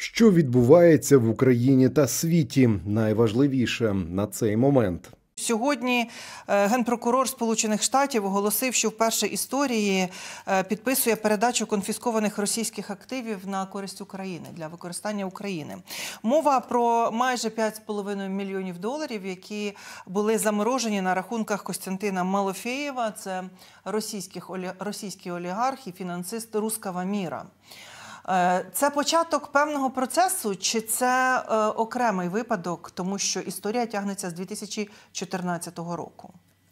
Що відбувається в Україні та світі? Найважливіше на цей момент. Сьогодні Генпрокурор Сполучених Штатів оголосив, що вперше в історії підписує передачу конфіскованих російських активів на користь України, для використання України. Мова про майже 5,5 мільйонів доларів, які були заморожені на рахунках Костянтина Малофеєва. Це російський олігарх і фінансист «Русского мира». Це початок певного процесу, чи це окремий випадок, тому що історія тягнеться з 2014 року?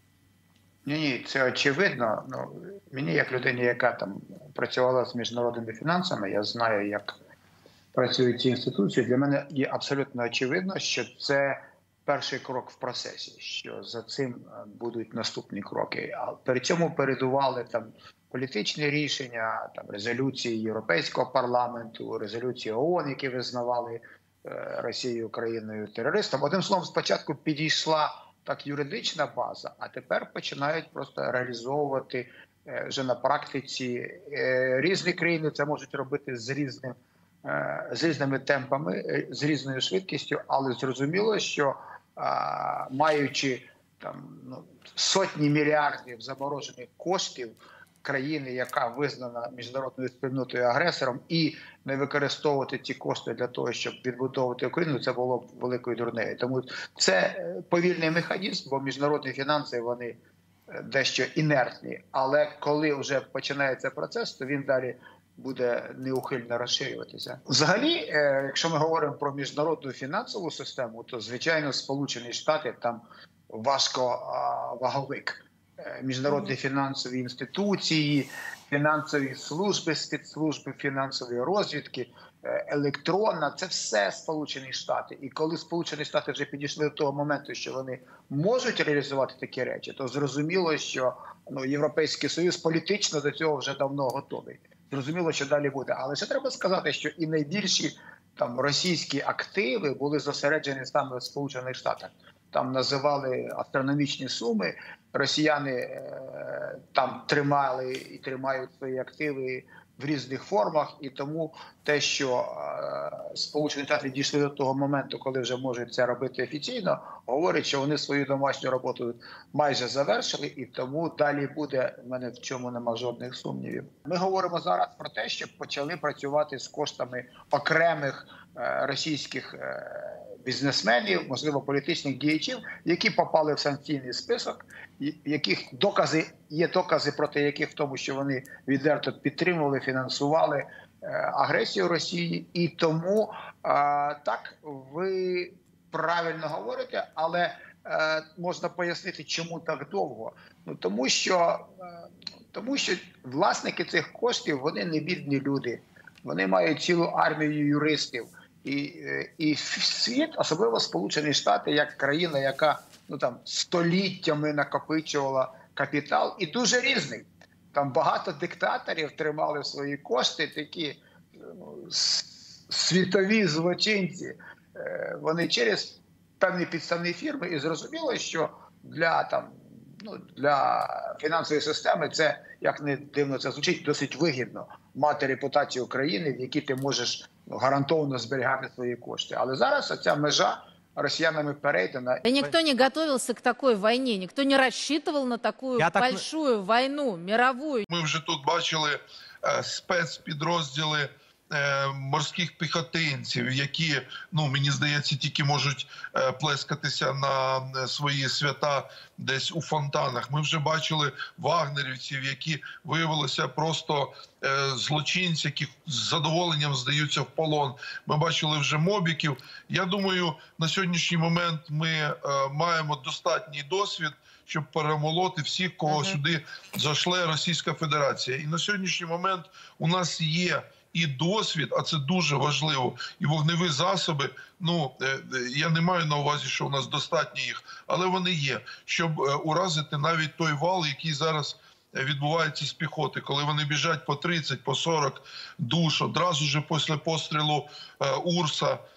Ні, це очевидно. Мені, як людині, яка там працювала з міжнародними фінансами, я знаю, як працюють ці інституції, для мене є абсолютно очевидно, що це перший крок в процесі, що за цим будуть наступні кроки. А при цьому передували там політичні рішення, там резолюції Європейського парламенту, резолюції ООН, які визнавали Росію країною терористом. Одним словом, спочатку підійшла так юридична база, а тепер починають просто реалізовувати вже на практиці. Різні країни це можуть робити з різними темпами, з різною швидкістю, але зрозуміло, що маючи там сотні мільярдів заморожених коштів країни, яка визнана міжнародною спільнотою агресором, і не використовувати ці кошти для того, щоб відбудовувати Україну, це було б великою дурнею. Тому це повільний механізм, бо міжнародні фінанси, вони дещо інертні. Але коли вже починається процес, то він далі буде неухильно розширюватися. Взагалі, якщо ми говоримо про міжнародну фінансову систему, то, звичайно, Сполучені Штати там важковаговик. Міжнародні фінансові інституції, фінансові служби, спецслужби, фінансові розвідки, електронна – це все Сполучені Штати. І коли Сполучені Штати вже підійшли до того моменту, що вони можуть реалізувати такі речі, то зрозуміло, що Європейський Союз політично до цього вже давно готовий. Зрозуміло, що далі буде. Але ще треба сказати, що і найбільші там російські активи були зосереджені саме в Сполучених Штатах. Там називали астрономічні суми. Росіяни там тримали і тримають свої активи в різних формах. І тому те, що Сполучені Штати дійшли до того моменту, коли вже можуть це робити офіційно, говорить, що вони свою домашню роботу майже завершили, і тому далі буде, в мене в чому нема жодних сумнівів. Ми говоримо зараз про те, що почали працювати з коштами окремих російських бізнесменів, можливо, політичних діячів, які попали в санкційний список, яких є докази проти яких в тому, що вони відверто підтримували, фінансували агресію Росії. І тому, так, ви правильно говорите, але можна пояснити, чому так довго. Тому що власники цих коштів, вони не бідні люди. Вони мають цілу армію юристів. І світ, особливо Сполучені Штати, як країна, яка століттями накопичувала капітал, і дуже різний. Там багато диктаторів тримали свої кошти, такі світові злочинці. Вони через певні підставні фірми, і зрозуміло, що для фінансової системи це, як не дивно це звучить, досить вигідно мати репутацію країни, в якій ти можеш гарантовано зберігати свої кошти. Але зараз ця межа росіянами перейдена. Никто не готовился к такой войне, никто не рассчитывал на такую большую войну, мировую. Ми вже тут бачили спецпідрозділи морських піхотинців, які, мені здається, тільки можуть плескатися на свої свята десь у фонтанах. Ми вже бачили вагнерівців, які виявилися просто злочинці, які з задоволенням здаються в полон. Ми бачили вже мобіків. Я думаю, на сьогоднішній момент ми маємо достатній досвід, щоб перемолоти всіх, кого сюди зашле Російська Федерація. І на сьогоднішній момент у нас є і досвід, а це дуже важливо, і вогневі засоби. Я не маю на увазі, що у нас достатньо їх, але вони є, щоб уразити навіть той вал, який зараз відбувається з піхоти, коли вони біжать по 30, по 40 душ, одразу ж після пострілу Урса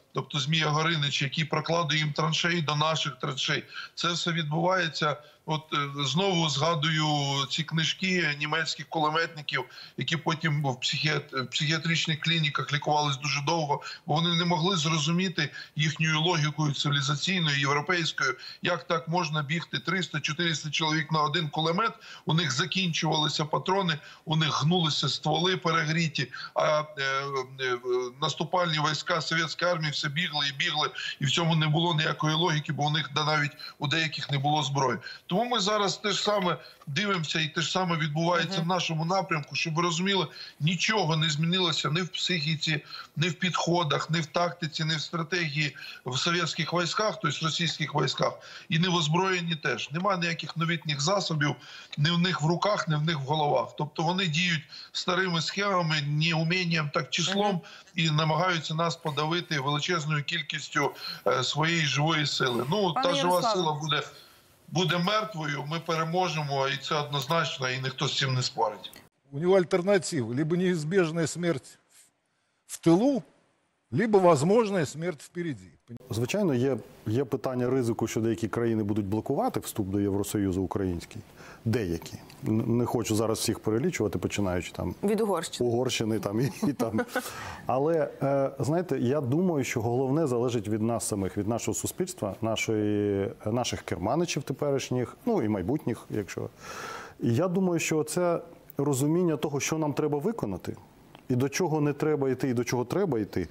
тобто Змія Горинич, який прокладує їм траншеї до наших траншей. Це все відбувається. От знову згадую ці книжки німецьких кулеметників, які потім в психіатричних клініках лікувались дуже довго, бо вони не могли зрозуміти їхньою логікою цивілізаційною, європейською, як так можна бігти 300-400 чоловік на один кулемет, у них закінчувалися патрони, у них гнулися стволи перегріті, а наступальні війська Совєтської армії все бігли, і в цьому не було ніякої логіки, бо у них навіть у деяких не було зброї. Тому ми зараз те ж саме дивимося і те ж саме відбувається в нашому напрямку, щоб ви розуміли, нічого не змінилося ні в психіці, ні в підходах, ні в тактиці, ні в стратегії в совєтських військах, тобто в російських військах, і не в озброєнні теж. Нема ніяких новітніх засобів, ні в них в руках, ні в них в головах. Тобто вони діють старими схемами, неумінням, так числом, і намагаються нас подавити величезною кількістю своєї живої сили. Ну, та жива сила буде мертвою, ми переможемо, і це однозначно, і ніхто з цим не спорить. У нього альтернатива, либо неизбежная смерть в тилу, либо возможная смерть впереді. Звичайно, є питання ризику, що деякі країни будуть блокувати вступ до Євросоюзу український. Деякі. Не хочу зараз всіх перелічувати, починаючи там від Угорщини і там. Але, знаєте, я думаю, що головне залежить від нас самих, від нашого суспільства, наших керманичів теперішніх, ну і майбутніх, якщо. І я думаю, що це розуміння того, що нам треба виконати, і до чого не треба йти, і до чого треба йти,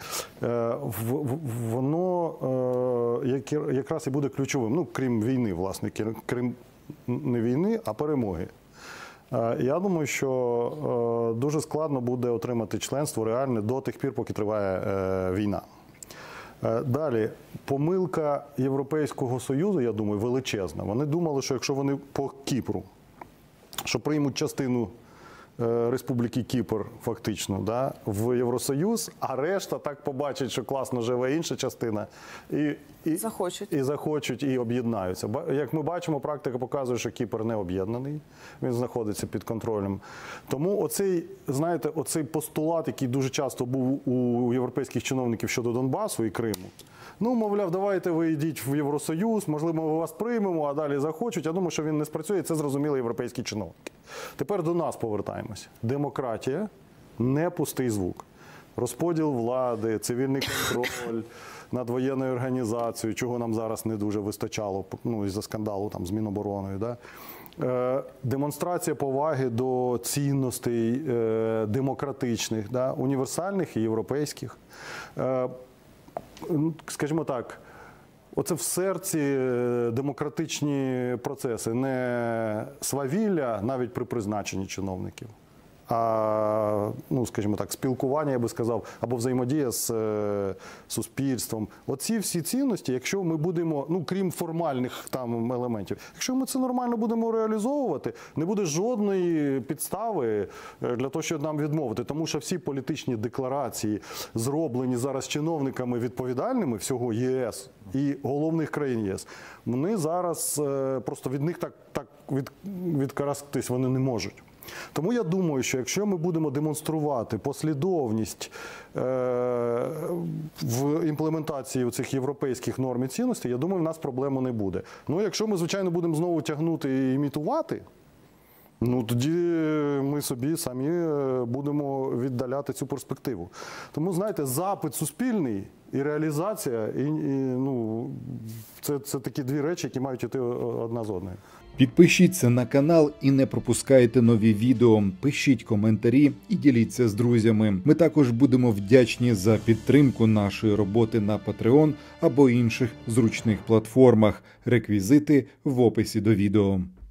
воно якраз і буде ключовим. Ну, крім війни, власне, крім не війни, а перемоги. Я думаю, що дуже складно буде отримати членство реальне до тих пір, поки триває війна. Далі, помилка Європейського Союзу, я думаю, величезна. Вони думали, що якщо вони по Кіпру, що приймуть частину Республіки Кіпр фактично, да, в Євросоюз, а решта так побачить, що класно живе інша частина, і захочуть, і об'єднаються. Як ми бачимо, практика показує, що Кіпр не об'єднаний, він знаходиться під контролем. Тому оцей постулат, який дуже часто був у європейських чиновників щодо Донбасу і Криму, ну, мовляв, давайте ви йдіть в Євросоюз, можливо, ми вас приймемо, а далі захочуть. Я думаю, що він не спрацює, і це зрозуміли європейські чиновники. Тепер до нас повертаємося. Демократія – не пустий звук. Розподіл влади, цивільний контроль над воєнною організацією, чого нам зараз не дуже вистачало, ну, із-за скандалу там, з Мінобороною, да? Демонстрація поваги до цінностей демократичних, да? Універсальних і європейських. Скажімо так, оце в серці демократичні процеси, не свавілля навіть при призначенні чиновників, а, ну, скажімо так, спілкування, я би сказав, або взаємодія з суспільством. Оці всі цінності, якщо ми будемо, ну, крім формальних там елементів, якщо ми це нормально будемо реалізовувати, не буде жодної підстави для того, щоб нам відмовити. Тому що всі політичні декларації, зроблені зараз чиновниками відповідальними всього ЄС і головних країн ЄС, вони зараз просто від них так відкарастись вони не можуть. Тому я думаю, що якщо ми будемо демонструвати послідовність в імплементації цих європейських норм і цінностей, я думаю, в нас проблеми не буде. Ну, якщо ми, звичайно, будемо знову тягнути і імітувати, ну, тоді ми собі самі будемо віддаляти цю перспективу. Тому, знаєте, запит суспільний і реалізація, ну, це такі дві речі, які мають йти одна з одною. Підпишіться на канал і не пропускайте нові відео, пишіть коментарі і діліться з друзями. Ми також будемо вдячні за підтримку нашої роботи на Patreon або інших зручних платформах. Реквізити в описі до відео.